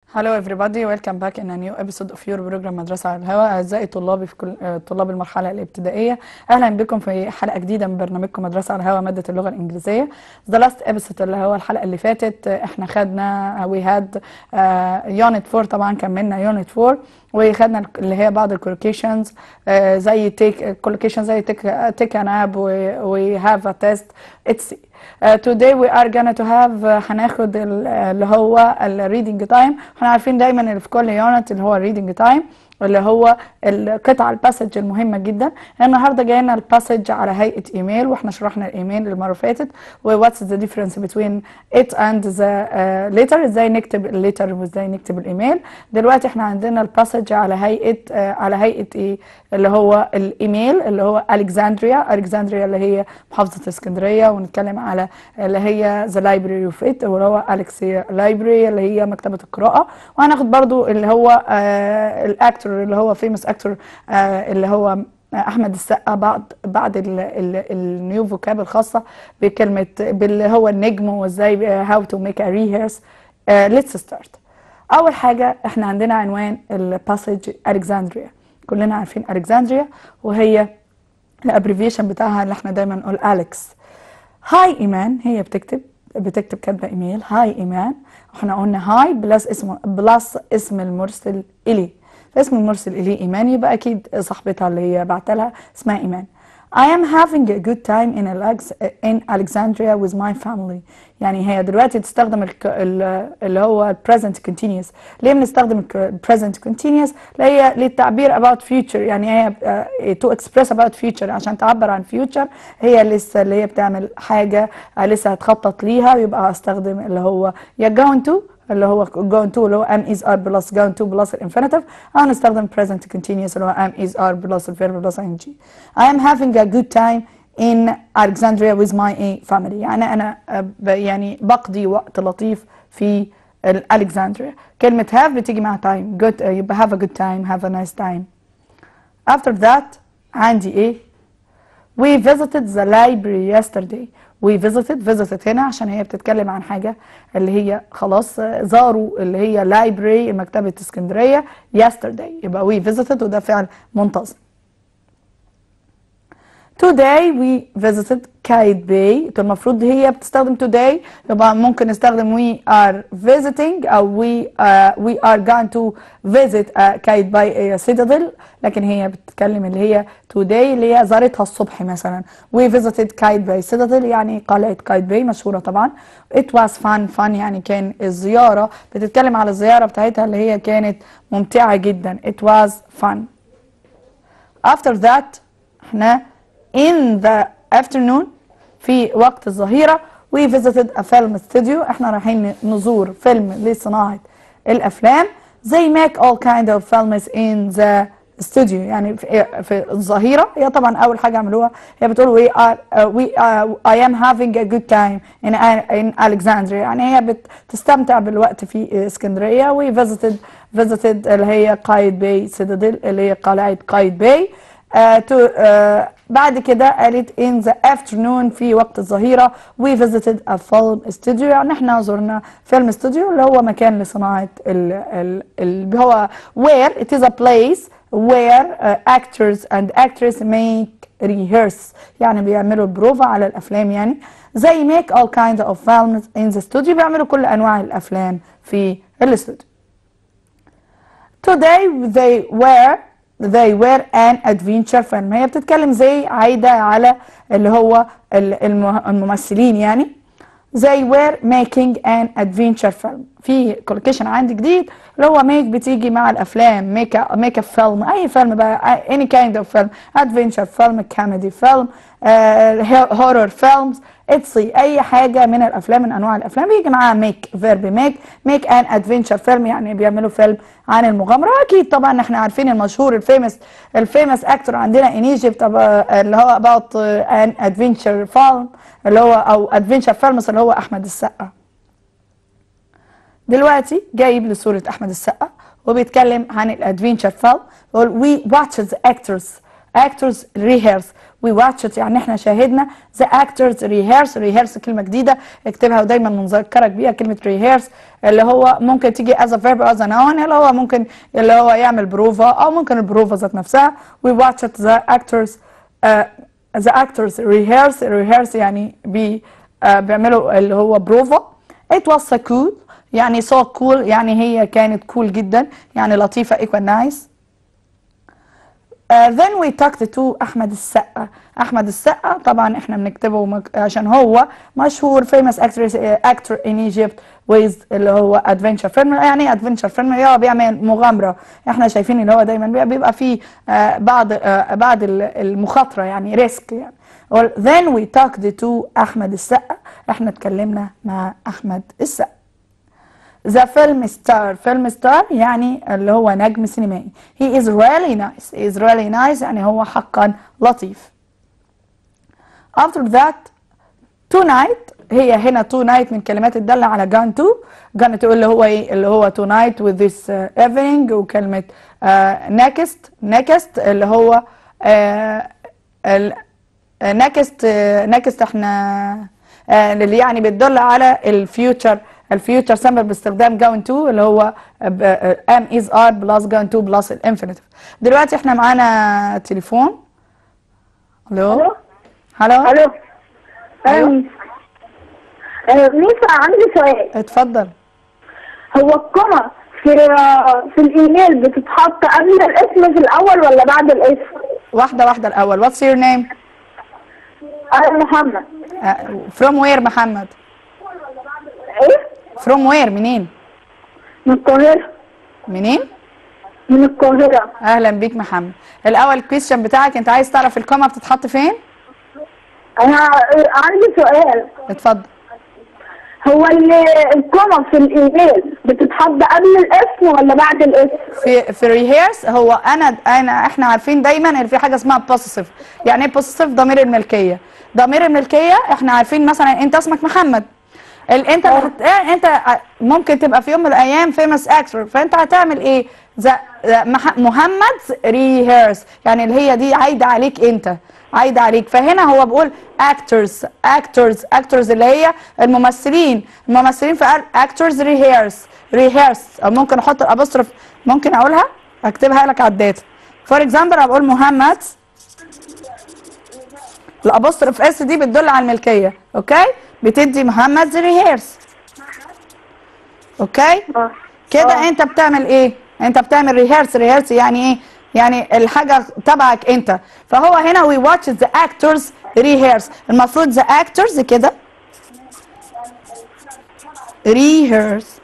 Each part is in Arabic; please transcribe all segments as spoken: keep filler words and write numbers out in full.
Hello everybody, welcome back in a new episode of your program مدرسة على الهواء. أعزائي طلابي في كل طلاب المرحلة الابتدائية، أهلا بكم في حلقة جديدة من برنامجكم مدرسة على الهواء مادة اللغة الإنجليزية. The last episode اللي هو الحلقة اللي فاتت احنا خدنا we had uh, unit four، طبعا كملنا unit four وخدنا اللي هي بعض الكولوكيشنز uh, زي take collocation زي take take an app we have a test etc. Uh, today we are gonna to have uh, هناخد اللي هو ال reading time. احنا عارفين دايما اللي في كل يونت اللي هو reading time اللي هو القطعة الباسج المهمة جدا. النهارده جاينا الباسج على هيئة ايميل، واحنا شرحنا الايميل المرة اللي فاتت و what's the difference between it and the uh, letter، ازاي نكتب الليتر وازاي نكتب الايميل. دلوقتي احنا عندنا الباسج على هيئة uh, على هيئة ايه اللي هو الايميل اللي هو الكسندريا. الكسندريا اللي هي محافظة اسكندرية، ونتكلم على اللي هي the library of it واللي هو الكسيا library اللي هي مكتبة القراءة. وهناخد برضو اللي هو uh, الاكتور اللي هو فيمس اكتور آه اللي هو احمد السقا بعد بعد النيو فوكاب الخاصه بكلمه باللي هو النجم وازاي هاو تو ميك ا ريهرس. ليتس ستارت. اول حاجه احنا عندنا عنوان الباسج الكسندريا. كلنا عارفين الكسندريا وهي الابريفيشن بتاعها اللي احنا دايما نقول اليكس. هاي ايمان، هي بتكتب بتكتب كاتبه ايميل هاي ايمان، واحنا قلنا هاي بلس اسم بلس اسم المرسل اليه، فاسم المرسل إليه إيمان، يبقى أكيد صاحبتها اللي هي بعت لها اسمها إيمان. I am having a good time in, Alex in Alexandria with my family. يعني هي دلوقتي تستخدم اللي هو present continuous. ليه بنستخدم present continuous؟ اللي هي للتعبير about future، يعني هي to express about future، عشان تعبر عن future. هي لسه اللي هي بتعمل حاجة لسه هتخطط ليها، يبقى هستخدم اللي هو يا going to اللي هو going to اللي هو am is are plus going to plus الانفينيتيف، او نستخدم present continuous اللي هو am is are plus الفيرب plus ing. I am having a good time in Alexandria with my family. يعني انا يعني بقضي وقت لطيف في Alexandria. كلمة have بتيجي مع time good، يبقى have a good time have a nice time. After that عندي ايه؟ We visited the library yesterday. We visited visited هنا عشان هي بتتكلم عن حاجة اللي هي خلاص زاروا اللي هي library مكتبة اسكندرية yesterday، يبقى we visited وده فعل منتظم. Today we visited كايت باي. المفروض هي بتستخدم today، يبقى ممكن نستخدم we are visiting أو we uh, we are going to visit uh, كايت باي citadel، لكن هي بتتكلم اللي هي today اللي هي زارتها الصبح مثلا. we visited كايت باي citadel يعني قلعة كايت باي مشهورة طبعا. it was fun fun يعني كان الزيارة، بتتكلم على الزيارة بتاعتها اللي هي كانت ممتعة جدا. it was fun. after that احنا in the afternoon في وقت الظهيرة we visited a film studio. احنا رايحين نزور فيلم لصناعة الافلام. they make all kind of films in the studio. يعني في, في الظهيرة هي طبعا اول حاجة عملوها هي بتقول we are uh, we uh, I am having a good time in, in Alexandria، يعني هي بتستمتع بالوقت في اسكندرية. we visited visited اللي هي قايد باي citadel اللي هي قلعة قايد باي. Uh, to, uh, بعد كده قالت in the afternoon في وقت الظهيرة we visited a film studio، يعني احنا زرنا فيلم استوديو اللي هو مكان لصناعة اللي هو where it is a place where uh, actors and actresses make rehearse، يعني بيعملوا البروفا على الأفلام. يعني زي make all kinds of films in the studio، بيعملوا كل أنواع الأفلام في الاستوديو. Today they were they were an adventure film. هي بتتكلم زي عايدة على اللي هو الممثلين يعني. they were making an adventure film. في كولوكيشن عندي جديد اللي هو make بتيجي مع الافلام make a, make a film، اي فيلم بقى any kind of film، adventure film comedy film uh, horror films etc. اي حاجه من الافلام من انواع الافلام بيجي معاها make verb make make an adventure film، يعني بيعملوا فيلم عن المغامره. اكيد طبعا احنا عارفين المشهور الفيمس الفيمس اكتور عندنا in Egypt اللي هو about an adventure film اللي هو او adventure films اللي هو احمد السقا. دلوقتي جايب لي صورة أحمد السقا وبيتكلم عن الادفنتشر فيلم. we watch the actors actors rehearse. we watched يعني احنا شاهدنا the actors rehearse. rehearse كلمة جديدة اكتبها ودايما نذكرك بيها كلمة rehearse اللي هو ممكن تيجي as a verb as a noun اللي هو ممكن اللي هو يعمل بروفا أو ممكن البروفا ذات نفسها. we watched the actors uh, the actors rehearse. rehearse يعني بي uh, بيعملوا اللي هو بروفا. it was so cool يعني so cool يعني هي كانت cool جدا يعني لطيفة equal nice. Uh, then we talked to أحمد السقا. أحمد السقا طبعا احنا بنكتبه مك... عشان هو مشهور famous actor, uh, actor in Egypt with اللي هو adventure film. يعني adventure film هو بيعمل مغامرة. احنا شايفين اللي هو دايما بيبقى فيه uh, بعض uh, بعض المخاطرة يعني ريسك يعني. well, then we talked to أحمد السقا. احنا اتكلمنا مع أحمد السقا. The film star. film star يعني اللي هو نجم سينمائي. he is really nice. he is really nice يعني هو حقا لطيف. after that tonight هي هنا tonight من كلمات الدالة على gone to. gone to اللي هو ايه اللي هو tonight with this uh, evening. وكلمة uh, next next اللي هو uh, next uh, next احنا uh, اللي يعني بتدل على الفيوتشر. الفيوتشر سمبل باستخدام going to اللي هو am is are plus going to plus الانفينيتيف. دلوقتي احنا معانا تليفون. الو الو الو الو ميسا عندي سؤال. اتفضل. هو الكومة في في الايميل بتتحط قبل الاسم في الاول ولا بعد الاسم؟ واحدة واحدة الأول. what's your name؟ أنا محمد. uh, from where محمد؟ ايه؟ from where منين؟ من القاهرة. منين؟ من القاهرة. أهلا بيك محمد. الأول الكويستشن بتاعك أنت عايز تعرف الكومة بتتحط فين؟ أنا عندي سؤال. اتفضل. هو الكومة في الإيميل بتتحط قبل الاسم ولا بعد الاسم؟ في في ريهيرس هو أنا أنا إحنا عارفين دايما إن في حاجة اسمها بوسيسيف. يعني إيه بوسيسيف؟ ضمير الملكية. ضمير الملكية إحنا عارفين مثلا أنت اسمك محمد. انت هت... انت ممكن تبقى في يوم من الايام فيمس اكتور فانت هتعمل ايه؟ ذا مح... محمد ريهيرس يعني اللي هي دي عايده عليك انت عايده عليك. فهنا هو بيقول اكتورز اكتورز اكتورز اللي هي الممثلين الممثلين فقال اكتورز ريهيرس ريهيرس. او ممكن احط الابوستروف ممكن اقولها اكتبها لك على الداتا. فور اكزامبل اقول محمد الابوستروف اس دي بتدل على الملكيه. اوكي بتدي محمد ريهيرس. اوكي كده انت بتعمل ايه؟ انت بتعمل ريهيرس. ريهيرس يعني ايه؟ يعني الحاجه تبعك انت. فهو هنا وي واتش ذا اكتورز ريهيرس. المفروض ذا اكتورز كده ريهيرس.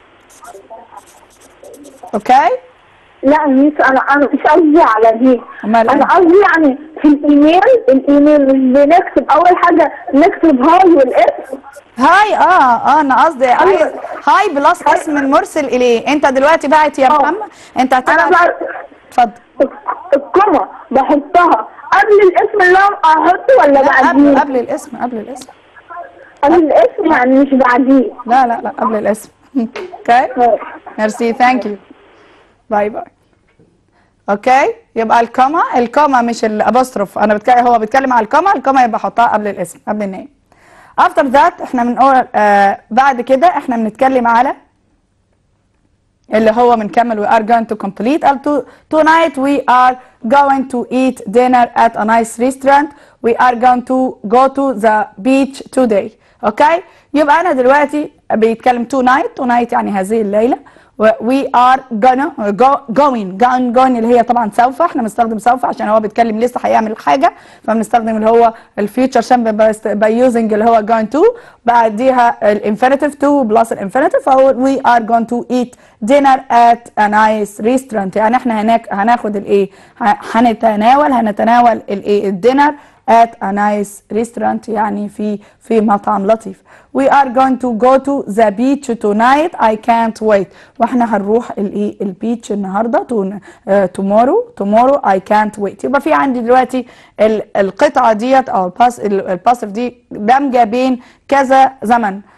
اوكي لا ميس انا انا مش قصدي على دي. انا قصدي يعني في الايميل الايميل مش بنكتب اول حاجه نكتب هاي والاسم. هاي اه اه انا قصدي هاي هاي بلس اسم المرسل اليه. انت دلوقتي بعت يا محمد انت هتبعت. اتفضل. الكومه بحطها قبل الاسم اللي انا احطه ولا بعديه؟ قبل قبل الاسم قبل الاسم قبل الاسم يعني مش بعديه. لا لا لا قبل الاسم. اوكي ميرسي ثانك يو باي باي. اوكي يبقى الكوما الكوما مش الابوستروف. انا بتكلم هو بيتكلم على الكوما. الكوما يبقى حطها قبل الاسم قبل النيم. افتر ذات احنا بنقول آه بعد كده احنا بنتكلم على اللي هو بنكمل we are going to complete قال to, tonight we are going to eat dinner at a nice restaurant. we are going to go to the beach today. اوكي يبقى انا دلوقتي بيتكلم tonight tonight يعني هذه الليله. we are gonna go going going going اللي هي طبعا سوف. احنا بنستخدم سوف عشان هو بيتكلم لسه هيعمل حاجه فبنستخدم اللي هو الفيوتشر سمبل by using اللي هو going to بعديها الانفينيتيف to بلس الانفينيتيف. فهو we are going to eat dinner at a nice restaurant يعني احنا هناك هناخد الايه هنتناول هنتناول الايه الدينر at a nice restaurant يعني في في مطعم لطيف. we are going to go to the beach tonight. I can't wait. واحنا هنروح الايه البيتش النهارده tomorrow tomorrow I can't wait. يبقى في عندي دلوقتي القطعه ديت او الباس الباسف دي دمجه بين كذا زمن.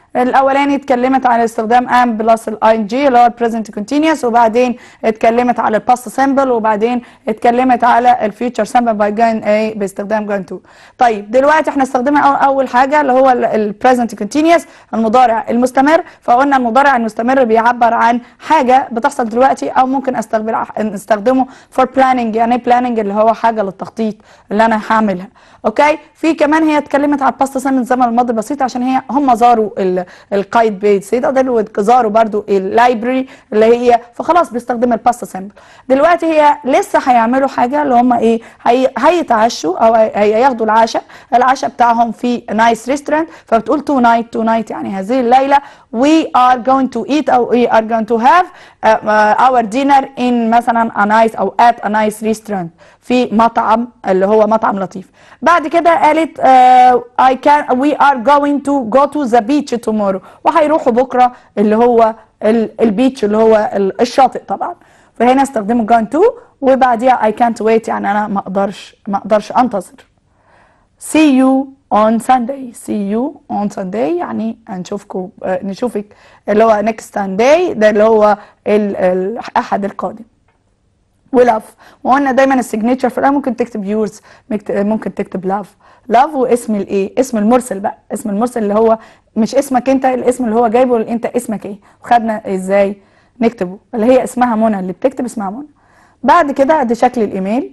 الاولاني اتكلمت على استخدام ام بلس الاي ان جي اللي هو البريزنت كونتينيوس، وبعدين اتكلمت على الباست سيمبل، وبعدين اتكلمت على الفيوتشر سيمبل باي جوين اي باستخدام جوين تو. طيب دلوقتي احنا استخدمنا اول حاجه اللي هو البريزنت كونتينيوس المضارع المستمر. فقلنا المضارع المستمر بيعبر عن حاجه بتحصل دلوقتي او ممكن استخدم نستخدمه فور بلاننج. يعني ايه بلاننج؟ اللي هو حاجه للتخطيط اللي انا هعملها. اوكي. في كمان هي اتكلمت على الباست سيمبل الزمن الماضي البسيط عشان هي هم زاروا القايد بيت يقدروا زاروا برضو اللايبرري اللي هي، فخلاص بيستخدم الباست سيمبل. دلوقتي هي لسه هيعملوا حاجه اللي هم ايه، هي هيتعشوا او هياخدوا العشاء العشاء بتاعهم في نايس ريستورانت. فبتقول تو نايت تو نايت يعني هذه الليله we are going to eat او we are going to have uh, our dinner in مثلا a nice او at a nice restaurant في مطعم اللي هو مطعم لطيف. بعد كده قالت uh, I can we are going to go to the beach tomorrow وهيروحوا بكره اللي هو البيتش اللي هو الشاطئ طبعا. فهنا استخدموا going to وبعديها I can't wait يعني انا ما اقدرش ما اقدرش انتظر. see you on Sunday see you on Sunday يعني هنشوفكم نشوفك اللي هو next Sunday ده اللي هو الأحد القادم. ولاف وقلنا دايما السيجنتشر في الأول ممكن تكتب يورز ممكن تكتب لاف لاف واسم الايه اسم المرسل بقى اسم المرسل اللي هو مش اسمك انت الاسم اللي هو جايبه اللي انت اسمك ايه وخدنا ازاي نكتبه اللي هي اسمها منى اللي بتكتب اسمها منى. بعد كده ده شكل الايميل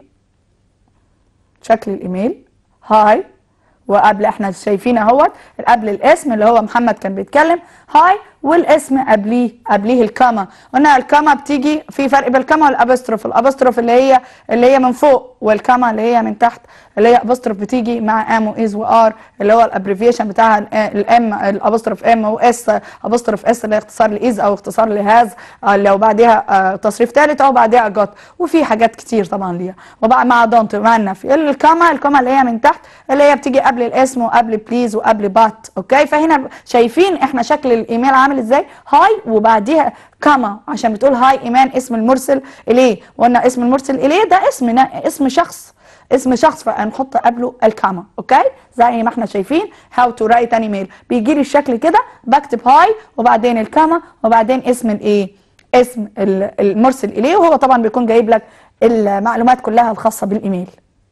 شكل الايميل هاي وقبل احنا شايفين اهوت قبل الاسم اللي هو محمد كان بيتكلم هاي والاسم قبليه قبليه الكاما. قلنا الكاما بتيجي في فرق بين الكاما والابستروف. الابستروف اللي هي اللي هي من فوق والكاما اللي هي من تحت اللي هي ابستروف بتيجي مع ام واز وار اللي هو الابريفيشن بتاعها الام الابستروف ام واس ابستروف اس اللي هي اختصار لايز او اختصار لهاز لو بعدها تصريف ثالث او بعدها جوت وفي حاجات كتير طبعا ليها وبقى مع دونت مع النفي. الكاما الكاما اللي هي من تحت اللي هي بتيجي قبل الاسم وقبل بليز وقبل بات. اوكي. فهنا شايفين احنا شكل الايميل عامل ازاي هاي وبعديها كاما عشان بتقول هاي ايمان اسم المرسل اليه. وقلنا اسم المرسل اليه ده اسم اسم شخص اسم شخص فهنحط قبله الكاما. اوكي. زي ما احنا شايفين هاو تو رايت ان ايميل بيجي لي الشكل كده بكتب هاي وبعدين الكاما وبعدين اسم الايه اسم المرسل اليه وهو طبعا بيكون جايب لك المعلومات كلها الخاصه بالايميل.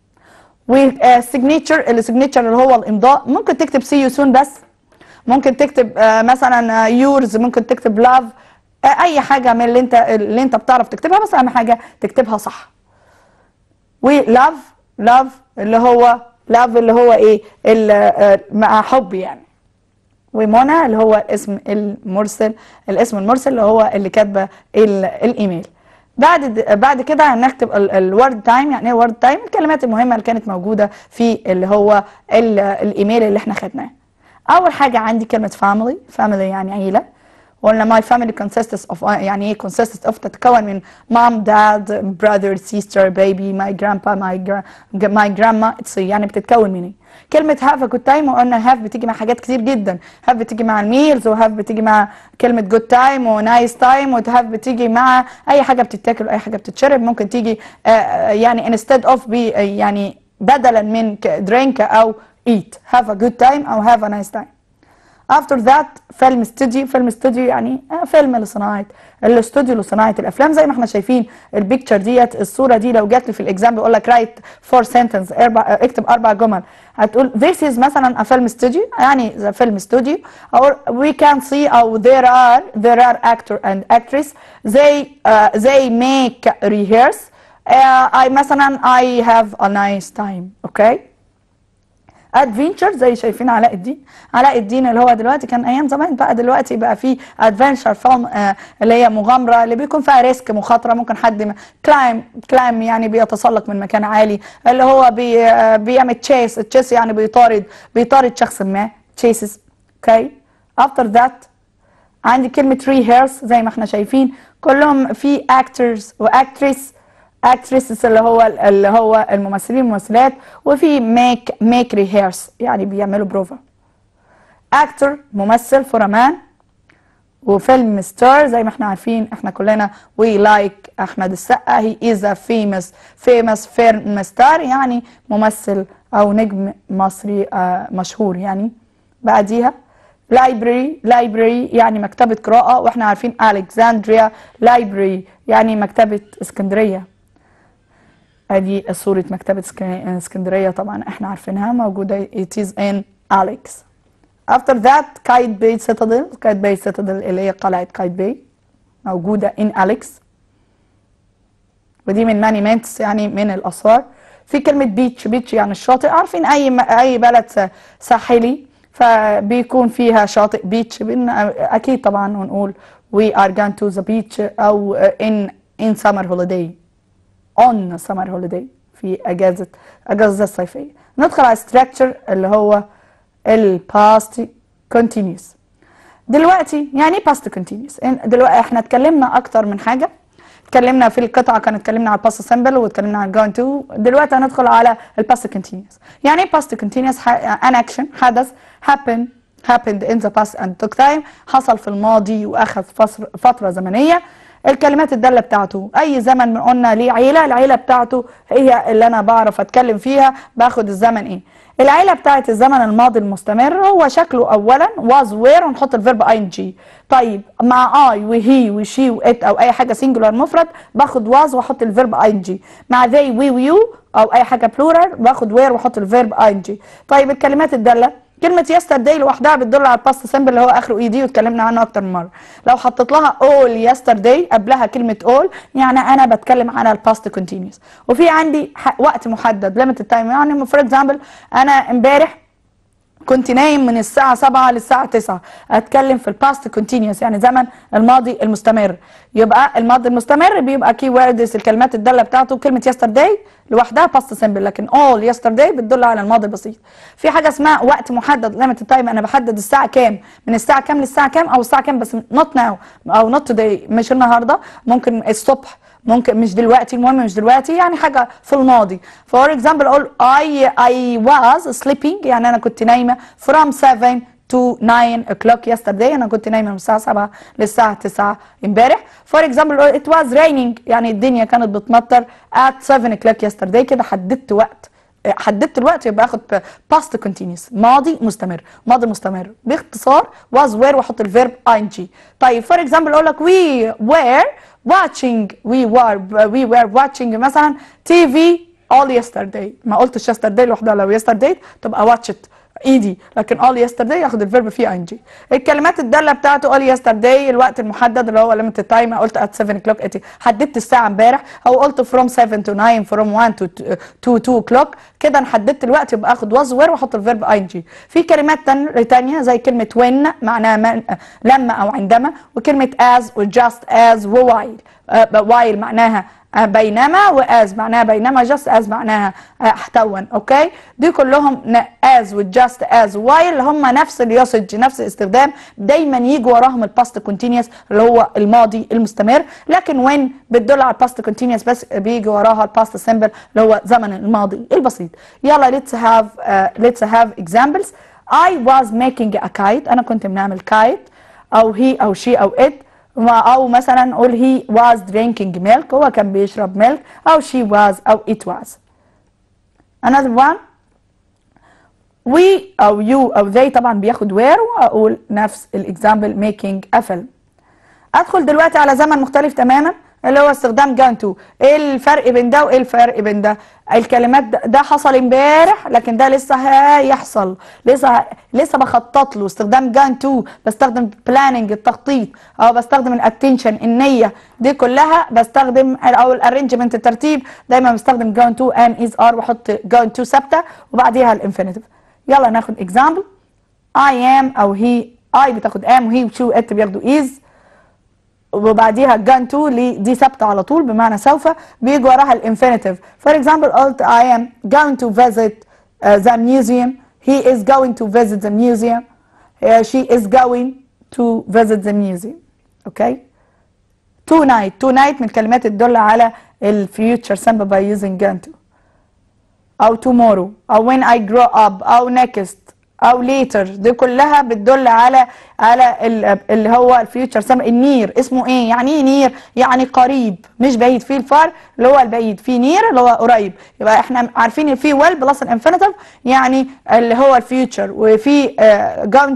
والسيجنتشر السيجنتشر اللي هو الامضاء ممكن تكتب سي يو سون بس ممكن تكتب آه مثلا يورز ممكن تكتب لاف آه اي حاجه من اللي انت اللي انت بتعرف تكتبها بس اهم حاجه تكتبها صح. ولاف لاف اللي هو لاف اللي هو ايه آه مع حب يعني. ومنى اللي هو اسم المرسل الاسم المرسل اللي هو اللي كاتبه الايميل. بعد بعد كده هنكتب الورد تايم. يعني ايه وورد تايم؟ الكلمات المهمه اللي كانت موجوده في اللي هو الايميل اللي احنا خدناه. اول حاجه عندي كلمه family family يعني عيله. قلنا my family consists of يعني ايه consists of تتكون من mom dad brother sister baby my grandpa my my grandma يعني بتتكون من ايه. كلمه have a good time وقلنا have بتيجي مع حاجات كتير جدا. have بتيجي مع الميلز وهاف بتيجي مع كلمه good time ونايس تايم وهاف بتيجي مع اي حاجه بتتاكل واي حاجه بتتشرب. ممكن تيجي آه يعني instead of بي يعني بدلا من drink او eat have a good time او have a nice time. after that فيلم استوديو. فيلم استوديو يعني فيلم لصناعه الاستوديو لصناعه الافلام. زي ما احنا شايفين البيكتشر ديت الصوره دي لو جات لي في الاكزام بيقول لك رايت فور سنتنس اكتب اربع جمل هتقول this is مثلا a film studio يعني فيلم استوديو or we can see او there are there are actor and actress they uh, they make rehearse uh, I مثلا I have a nice time. اوكي. ادفنتشر زي شايفين علاء الدين. علاء الدين اللي هو دلوقتي كان ايام زمان بقى دلوقتي بقى في ادفنتشر فيلم آه اللي هي مغامره اللي بيكون فيها ريسك مخاطره. ممكن حد كلايم كلايم يعني بيتسلق من مكان عالي اللي هو بي آه بيعمل تشيس. تشيس يعني بيطارد بيطارد شخص ما تشيسز. اوكي. افتر ذات عندي كلمه ريهيرس زي ما احنا شايفين كلهم في اكترز واكتريس. اكتريسز اللي هو اللي هو الممثلين والممثلات وفي ميك ميك ريهيرس يعني بيعملوا بروفا. اكتر ممثل فور مان. وفيلم ستار زي ما احنا عارفين احنا كلنا وي لايك احمد السقا هي از ا فيمس فيمس فيلم ستار يعني ممثل او نجم مصري آه مشهور يعني. بعديها library library يعني مكتبة قراءة، واحنا عارفين Alexandria library يعني مكتبة اسكندرية. ادي صورة مكتبة اسكندرية طبعا احنا عارفينها موجودة it is in Alex. after that Kite Bay Citadel Kite Bay Citadel اللي هي قلعة كايت باي موجودة in Alex، ودي من مانيمنتس يعني من الآثار. في كلمة بيتش بيتش يعني الشاطئ، عارفين أي أي بلد ساحلي فبيكون فيها شاطئ بيتش أكيد طبعا ونقول we are going to the beach أو in in summer holiday on summer holiday في أجازة أجازة الصيفية. ندخل على structure اللي هو ال past continuous. دلوقتي يعني past continuous دلوقتي احنا اتكلمنا أكتر من حاجة، اتكلمنا في القطعه كان اتكلمنا على الباست سمبل واتكلمنا على الجوين تو. دلوقتي هندخل على الباست كونتينيوس. يعني ايه باست كونتينيوس؟ ان اكشن حدث happen happened in the past and took time حصل في الماضي واخذ فتره زمنيه. الكلمات الداله بتاعته اي زمن من قلنا ليه عيله، العيله بتاعته هي اللي انا بعرف اتكلم فيها باخد الزمن ايه. العيله بتاعت الزمن الماضي المستمر هو شكله اولا was where ونحط الفيرب ing. طيب مع I وهي وشي وات او اي حاجه سنجولار مفرد باخد was واحط الفيرب ing. مع they we ويو او اي حاجه بلورال باخد where واحط الفيرب ing. طيب الكلمات الداله كلمة yesterday لوحدها بتدل على الباست سمبل اللي هو اخره اي دي واتكلمنا عنه اكتر من مرة. لو حطيت لها all yesterday قبلها كلمة all يعني انا بتكلم عن الباست كونتينيوس. وفي عندي وقت محدد limited time، يعني فور اكزامبل انا امبارح كنت نايم من الساعة سبعة للساعة تسعة، اتكلم في الباست كونتينيوس يعني زمن الماضي المستمر. يبقى الماضي المستمر بيبقى كي ووردز الكلمات الدالة بتاعته كلمة yesterday لوحدها باست سمبل، لكن all yesterday بتدل على الماضي البسيط. في حاجة اسمها وقت محدد limited time، انا بحدد الساعة كام من الساعة كام للساعة كام او الساعة كام بس not now او not today مش النهاردة، ممكن الصبح ممكن مش دلوقتي، المهم مش دلوقتي يعني حاجه في الماضي. فور اكزامبل اقول I I was sleeping يعني انا كنت نايمه from seven to nine o'clock yesterday، انا كنت نايمه من الساعه سبعة للساعه تسعة امبارح. فور اكزامبل it was raining يعني الدنيا كانت بتمطر at seven o'clock yesterday. كده حددت وقت حددت الوقت يبقى اخد past continuous ماضي مستمر. ماضي مستمر باختصار was were واحط الفيرب ing. طيب فور اكزامبل اقول لك we were watching we were we were watching مثلا تي في all yesterday، ما قلتش yesterday لوحدها، لو yesterday تبقى watched ايدي، لكن all yesterday ياخد الفيرب فيه ing. الكلمات الداله بتاعته all yesterday الوقت المحدد اللي هو limited time، قلت at seven o'clock حددت الساعه امبارح، او قلت from seven to nine from one to to two o'clock كده انا حددت الوقت يبقى اخد was were واحط الفيرب ing. في كلمات تانية زي كلمه when معناها لما او عندما، وكلمه as و just as و while. while معناها بينما، واز معناها بينما، جاست از معناها احتوا. اوكي دي كلهم از وجاست از وايل هم نفس اليوسج نفس الاستخدام، دايما يجي وراهم الباست كونتينيوس اللي هو الماضي المستمر. لكن وين بتدل على الباست كونتينيوس بس بيجي وراها الباست سمبل اللي هو زمن الماضي البسيط. يلا let's have uh, let's have examples. I was making a kite انا كنت بنعمل كايت، او هي او شي او it، او مثلا نقول he was drinking milk هو كان بيشرب ميلك، او she was او it was. another one we او you او they طبعا بياخد where، واقول نفس الاكزامبل making a film. ادخل دلوقتي على زمن مختلف تماما اللي هو استخدام going to. ايه الفرق بين ده وايه الفرق بين ده؟ الكلمات ده, ده حصل امبارح لكن ده لسه هيحصل، لسه لسه بخطط له. استخدام going to بستخدم planning التخطيط، او بستخدم الاتنشن النيه، دي كلها بستخدم او الارينجمنت الترتيب دايما بستخدم going to and is are واحط going to ثابته وبعديها الانفينيتيف. يلا ناخد اكزامبل. I am او he I بتاخد am وهي وشو it بياخدوا is، وبعديها going to دي ثابته على طول بمعنى سوف، بيجي وراها الانفينيتيف. فور اكزامبل قلت I am going to visit uh, the museum، he is going to visit the museum، uh, she is going to visit the museum. اوكي tonight tonight من الكلمات تدل على الفيوتشر سمبل by using going to، او tomorrow او when I grow up او next او ليتر، دي كلها بتدل على على اللي هو الفيوتشر سمبل. النير اسمه ايه؟ يعني ايه نير؟ يعني قريب مش بعيد، في الفار اللي هو البعيد، في نير اللي هو قريب. يبقى احنا عارفين في ويل بلس الانفينيتيف يعني اللي هو الفيوتشر، وفي جون تو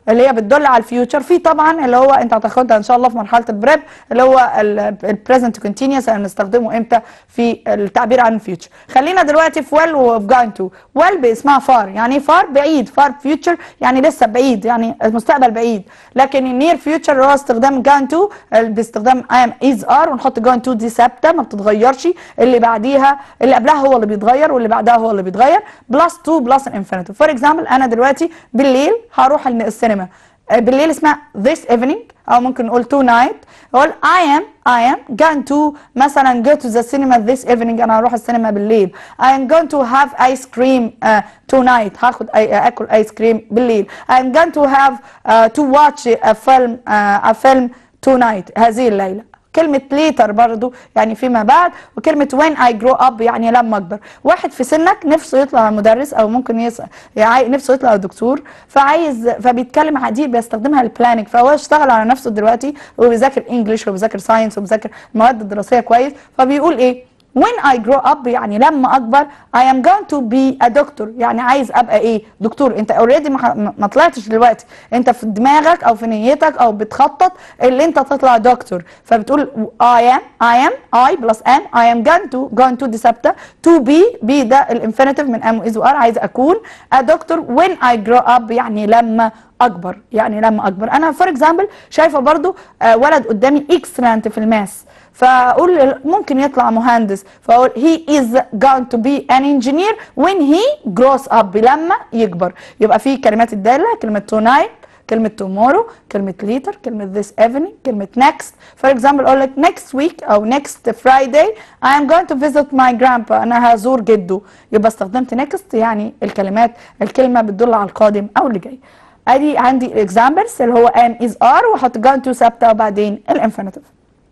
اللي هي بتدل على الفيوتشر. في طبعا اللي هو انت هتاخدها ان شاء الله في مرحله البريب اللي هو البريزنت كونتينيوس هنستخدمه امتى في التعبير عن الفيوتشر. خلينا دلوقتي في ويل وفي جوينج تو. ويل باسمها فار، يعني فار بعيد، فار فيوتشر يعني لسه بعيد، يعني المستقبل بعيد. لكن النير فيوتشر اللي هو استخدام جوينج تو باستخدام ام از ار، ونحط جوينج تو دي ثابته ما بتتغيرش، اللي بعديها اللي قبلها هو اللي بيتغير واللي بعدها هو اللي بيتغير، بلس تو بلس الانفينيتيف. فور اكزامبل انا دلوقتي بالليل هروح السينما، بالليل اسمها this evening او ممكن نقول tonight. اقول I am I am going to مثلا go to the cinema this evening، انا هروح السينما بالليل. I am going to have ice cream uh, tonight، هاخد اكل ايس كريم بالليل. I am going to have uh, to watch a film uh, a film tonight، هذه الليلة. كلمة later برضو يعني فيما بعد، وكلمة when I grow up يعني لما أكبر. واحد في سنك نفسه يطلع مدرس أو ممكن يس... يعني نفسه يطلع دكتور، فعايز فبيتكلم عديد بيستخدمها البلاننج، فهو اشتغل على نفسه دلوقتي وبيذاكر انجلش وبيذاكر ساينس وبيذاكر المواد الدراسية كويس، فبيقول إيه؟ when I grow up يعني لما أكبر I am going to be a doctor، يعني عايز أبقى إيه؟ دكتور. أنت already ما, ما طلعتش دلوقتي، أنت في دماغك أو في نيتك أو بتخطط اللي أنت تطلع دكتور، فبتقول I am I am I plus am I am going to going to دي ثابتة، to be be ده الانفينيتيف من am و is و are، عايز أكون a doctor when I grow up يعني لما أكبر، يعني لما أكبر. أنا فور اكزامبل شايفة برضو آه ولد قدامي excellent في الماس، فاقول ممكن يطلع مهندس، فاقول he is going to be an engineer when he grows up لما يكبر. يبقى في كلمات الداله، كلمه tonight، كلمه tomorrow، كلمه later، كلمه this evening، كلمه next. for example اقول لك next week او next Friday I am going to visit my grandpa، انا هزور جده، يبقى استخدمت next يعني الكلمات الكلمه بتدل على القادم او اللي جاي. ادي عندي الاكزامبلز اللي هو am is are، واحط going to ثابته وبعدين الانفينيتيف.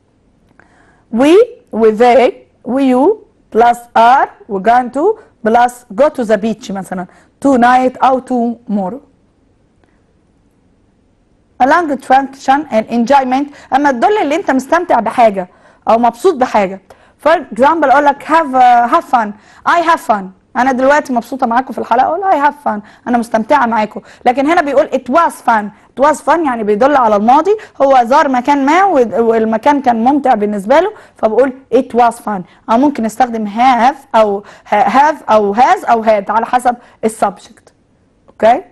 we و they و you plus are و going to plus go to the beach مثلا tonight أو tomorrow. a language function and enjoyment أما تدل اللي أنت مستمتع بحاجة أو مبسوط بحاجة. for example أقول لك have uh, have fun، I have fun، أنا دلوقتي مبسوطة معاكم في الحلقة، أقول I have fun، أنا مستمتعة معاكم. لكن هنا بيقول it was fun، it was fun يعني بيدل على الماضي، هو زار مكان ما والمكان كان ممتع بالنسبة له، فبقول it was fun. أو ممكن نستخدم have أو have أو has أو had على حسب السبجكت. أوكي؟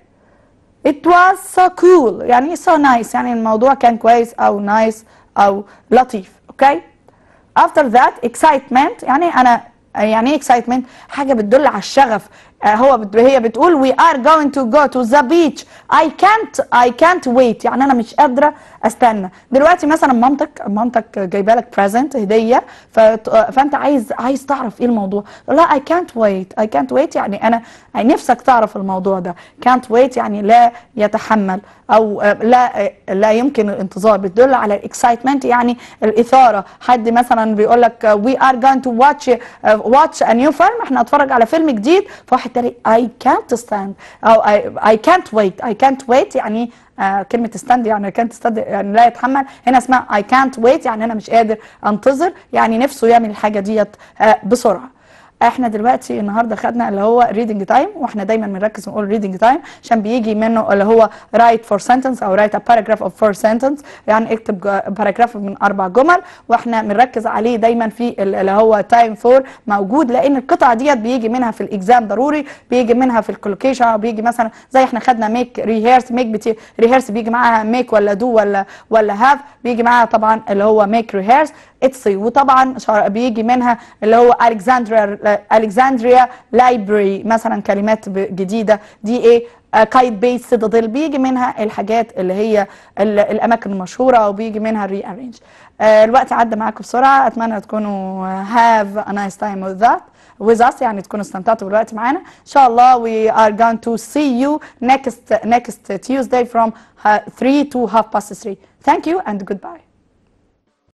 it was so cool يعني so nice، يعني الموضوع كان كويس أو nice أو لطيف. أوكي؟ after that excitement يعني أنا يعني ايه excitement؟ حاجة بتدل على الشغف. آه هو بت... هي بتقول we are going to go to the beach I can't I can't wait، يعني أنا مش قادرة أستنى. دلوقتي مثلا مامتك مامتك جايبة لك present هدية، ف... فأنت عايز عايز تعرف إيه الموضوع، لا I can't wait I can't wait يعني أنا يعني نفسك تعرف الموضوع ده. can't wait يعني لا يتحمل أو لا لا يمكن الانتظار، بتدل على excitement يعني الإثارة. حد مثلا بيقول لك we are going to watch watch a new film، احنا هنتفرج على فيلم جديد، فواحد تاني I can't stand أو I, I can't wait I can't wait يعني آه كلمة stand يعني can't stand يعني لا يتحمل، هنا اسمها I can't wait يعني أنا مش قادر أنتظر، يعني نفسه يعمل الحاجة ديت آه بسرعة. احنا دلوقتي النهارده خدنا اللي هو reading time، واحنا دايما بنركز ونقول reading time عشان بيجي منه اللي هو write for sentence او write a paragraph of four sentence، يعني اكتب باراجراف من اربع جمل، واحنا بنركز عليه دايما في اللي هو time for موجود، لان القطعه ديت بيجي منها في الاكزام ضروري، بيجي منها في الكولوكيشن، بيجي مثلا زي احنا خدنا make rehearse make بتي rehearse بيجي معاها make ولا do ولا ولا have، بيجي معاها طبعا اللي هو make rehearse اتسي، وطبعا بيجي منها اللي هو Alexandria Alexandria Library مثلا كلمات جديده دي ايه كايت بيت سيتادل، بيجي منها الحاجات اللي هي الاماكن المشهوره، او بيجي منها الري ارينج. الوقت عدى معاكم بسرعه، اتمنى تكونوا have a nice time with that with us، يعني تكونوا استمتعتوا بالوقت معانا. ان شاء الله we are going to see you next next Tuesday from three to half past three. Thank you and goodbye.